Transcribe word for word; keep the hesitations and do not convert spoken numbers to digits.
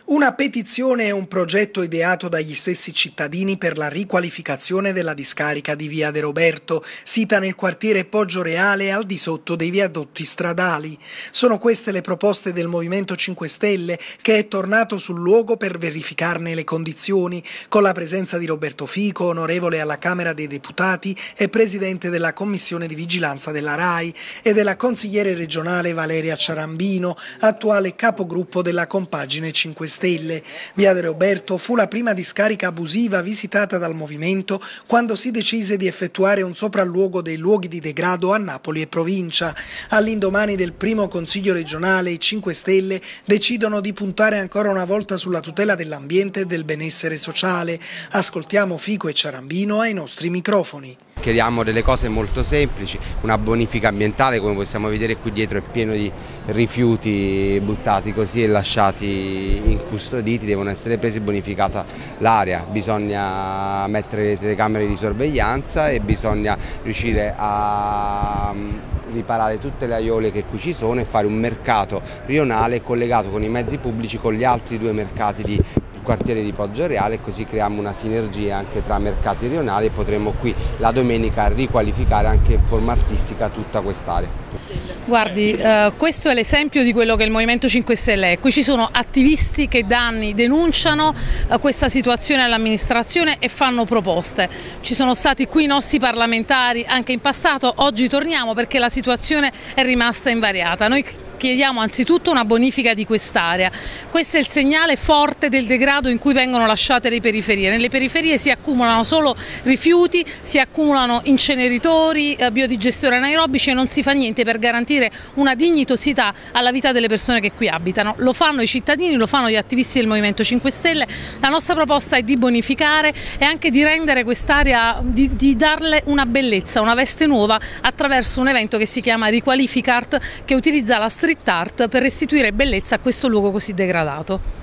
Una petizione è un progetto ideato dagli stessi cittadini per la riqualificazione della discarica di Via De Roberto, sita nel quartiere Poggioreale al di sotto dei viadotti stradali. Sono queste le proposte del Movimento cinque Stelle, che è tornato sul luogo per verificarne le condizioni, con la presenza di Roberto Fico, onorevole alla Camera dei Deputati e presidente della Commissione di Vigilanza della RAI, e della consigliere regionale Valeria Ciarambino, attuale capogruppo della compagine cinque Stelle. Via De Roberto fu la prima discarica abusiva visitata dal movimento quando si decise di effettuare un sopralluogo dei luoghi di degrado a Napoli e provincia. All'indomani del primo consiglio regionale, i cinque Stelle decidono di puntare ancora una volta sulla tutela dell'ambiente e del benessere sociale. Ascoltiamo Fico e Ciarambino ai nostri microfoni. Chiediamo delle cose molto semplici, una bonifica ambientale. Come possiamo vedere qui dietro è pieno di rifiuti buttati così e lasciati incustoditi, devono essere presi e bonificata l'area, bisogna mettere le telecamere di sorveglianza e bisogna riuscire a riparare tutte le aiole che qui ci sono e fare un mercato rionale collegato con i mezzi pubblici con gli altri due mercati di quartiere di Poggioreale, così creiamo una sinergia anche tra mercati rionali e potremo qui la domenica riqualificare anche in forma artistica tutta quest'area. Guardi, eh, questo è l'esempio di quello che il Movimento cinque Stelle è. Qui ci sono attivisti che da anni denunciano eh, questa situazione all'amministrazione e fanno proposte. Ci sono stati qui i nostri parlamentari anche in passato, oggi torniamo perché la situazione è rimasta invariata. Noi chiediamo anzitutto una bonifica di quest'area. Questo è il segnale forte del degrado in cui vengono lasciate le periferie. Nelle periferie si accumulano solo rifiuti, si accumulano inceneritori, eh, biodigestioni anaerobici e non si fa niente per garantire una dignitosità alla vita delle persone che qui abitano. Lo fanno i cittadini, lo fanno gli attivisti del Movimento cinque Stelle. La nostra proposta è di bonificare e anche di rendere quest'area, di, di darle una bellezza, una veste nuova attraverso un evento che si chiama Riqualificart, che utilizza la street art per restituire bellezza a questo luogo così degradato.